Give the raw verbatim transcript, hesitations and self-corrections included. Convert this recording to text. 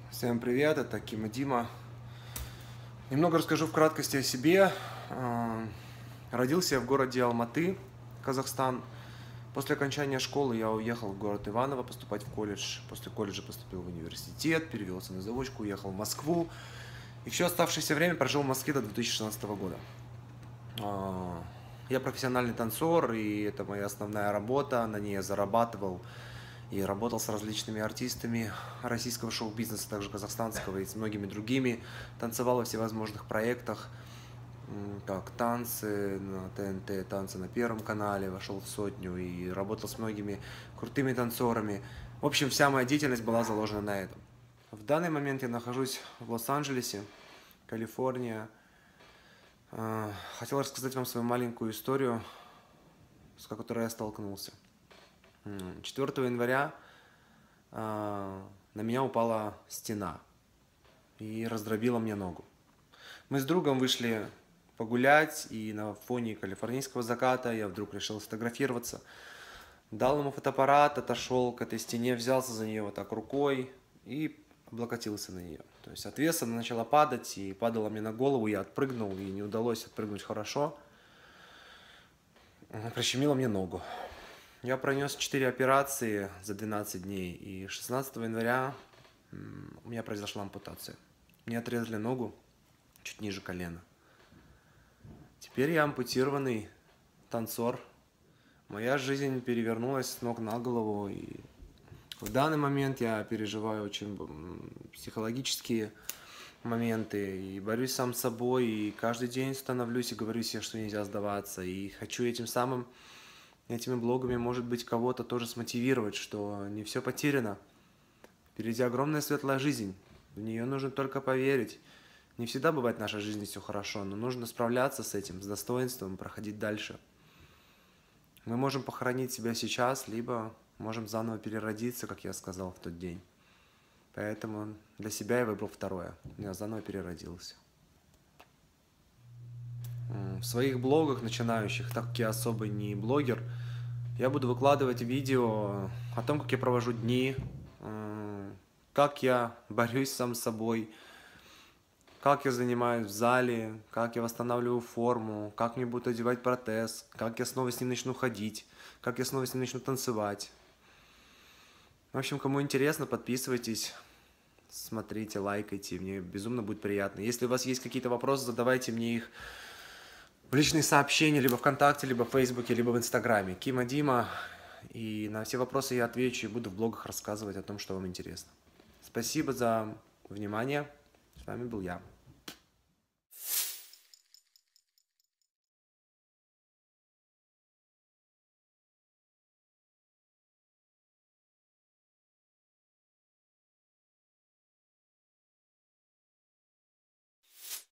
Всем привет, это Ким и Дима. Немного расскажу в краткости о себе. Родился я в городе Алматы, Казахстан. После окончания школы я уехал в город Иваново поступать в колледж. После колледжа поступил в университет, перевелся на заочку, уехал в Москву. И все оставшееся время прожил в Москве до две тысячи шестнадцатого года. Я профессиональный танцор, и это моя основная работа. На ней я зарабатывал и работал с различными артистами российского шоу-бизнеса, также казахстанского и с многими другими. Танцевал во всевозможных проектах, как танцы на ТНТ, танцы на Первом канале, вошел в сотню и работал с многими крутыми танцорами. В общем, вся моя деятельность была заложена на этом. В данный момент я нахожусь в Лос-Анджелесе, Калифорния. Хотел рассказать вам свою маленькую историю, с которой я столкнулся. четвёртого января на меня упала стена и раздробила мне ногу. Мы с другом вышли погулять, и на фоне калифорнийского заката я вдруг решил сфотографироваться. Дал ему фотоаппарат, отошел к этой стене, взялся за нее вот так рукой и облокотился на нее. То есть от веса она начала падать, и падала мне на голову, я отпрыгнул, и не удалось отпрыгнуть хорошо. Она прищемила мне ногу. Я пронес четыре операции за двенадцать дней, и шестнадцатого января у меня произошла ампутация. Мне отрезали ногу чуть ниже колена. Теперь я ампутированный танцор. Моя жизнь перевернулась с ног на голову, и в данный момент я переживаю очень психологические моменты, и борюсь сам с собой, и каждый день становлюсь и говорю себе, что нельзя сдаваться, и хочу этим самым, этими блогами, может быть, кого-то тоже смотивировать, что не все потеряно. Впереди огромная светлая жизнь, в нее нужно только поверить. Не всегда бывает в нашей жизни все хорошо, но нужно справляться с этим, с достоинством, проходить дальше. Мы можем похоронить себя сейчас, либо можем заново переродиться, как я сказал в тот день. Поэтому для себя я выбрал второе. Я заново переродился. В своих блогах начинающих, так как я особый не блогер, я буду выкладывать видео о том, как я провожу дни, как я борюсь сам с собой, как я занимаюсь в зале, как я восстанавливаю форму, как мне будут одевать протез, как я снова с ним начну ходить, как я снова с ним начну танцевать. В общем, кому интересно, подписывайтесь, смотрите, лайкайте, мне безумно будет приятно. Если у вас есть какие-то вопросы, задавайте мне их в личные сообщения, либо ВКонтакте, либо в Фейсбуке, либо в Инстаграме. Кима Дима. И на все вопросы я отвечу и буду в блогах рассказывать о том, что вам интересно. Спасибо за внимание. С вами был я.